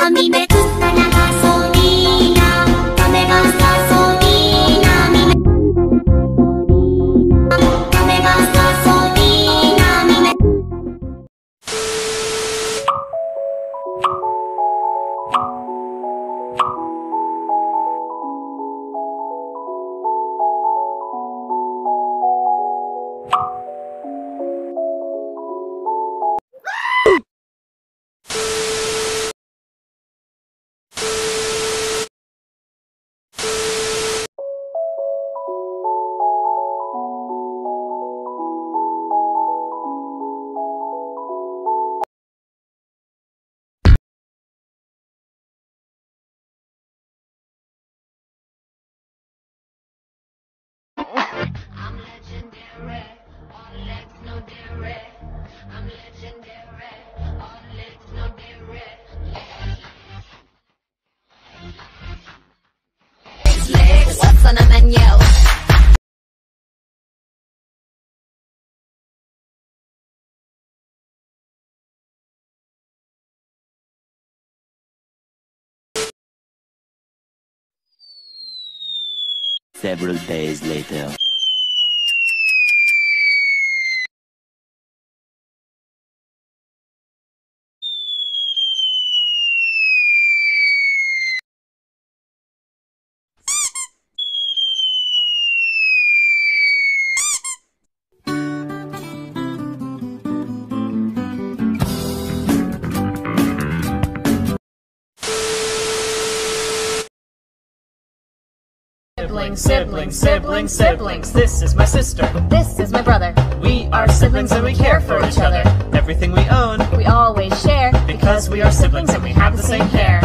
網めくったらガソリーナ、雨がガソリーナ、網め雨がガソリーナ、網め I'm legendary, all legs, no dairy. I'm legendary, all legs, no dairy. Legs, what's on the menu? Several days later. Siblings, siblings, siblings, siblings. This is my sister. This is my brother. We are siblings and we care for each other. Everything we own, We always share because we are siblings and we have the same hair.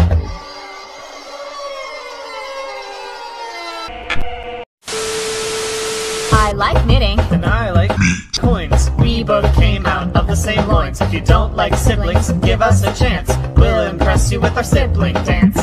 I like knitting. And I like coins. We both came out of the same loins. If you don't like siblings, give us a chance. We'll impress you with our sibling dance.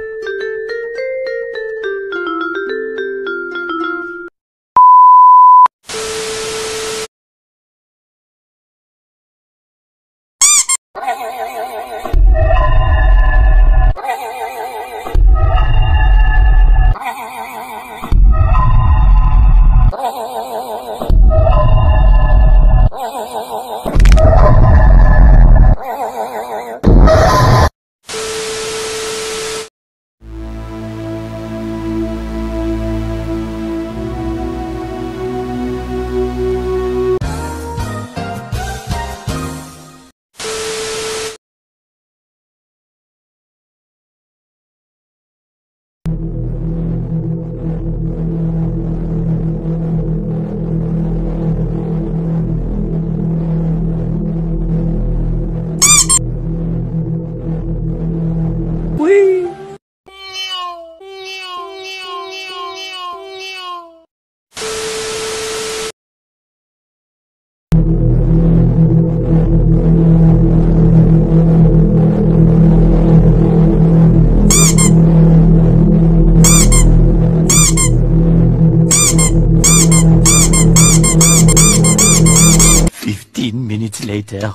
Later.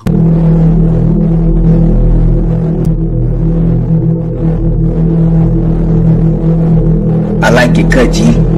I like it, Kudgy.